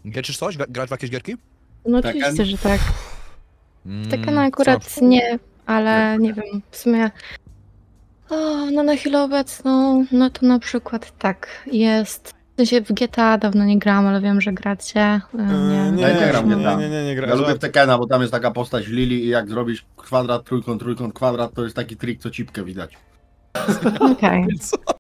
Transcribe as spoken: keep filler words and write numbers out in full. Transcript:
Gieczysz coś? Gra- Grać w jakieś gierki? No Tekken? oczywiście, że tak. Mm, Tekken akurat co? nie, ale nie wiem, w sumie... O, no na chwilę obecną, no to na przykład tak, jest... W sensie w G T A dawno nie grałam, ale wiem, że gracie. y, Nie, nie, Ja nie nie, gram, nie, nie gram. nie, nie, nie, gra. Ja lubię w żart. Tekkena, bo tam jest taka postać Lili i jak zrobisz kwadrat, trójkąt, trójkąt, kwadrat, to jest taki trik, co cipkę widać. Okej. Co?